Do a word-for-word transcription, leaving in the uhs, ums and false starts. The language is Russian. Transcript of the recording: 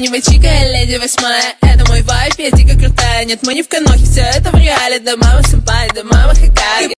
сиреневая чика, леди восьмая. Это мой вайп, я дико крутая. Нет, мы не в Канохе, все это в реале. Да мама сэмпай, да мама хакай.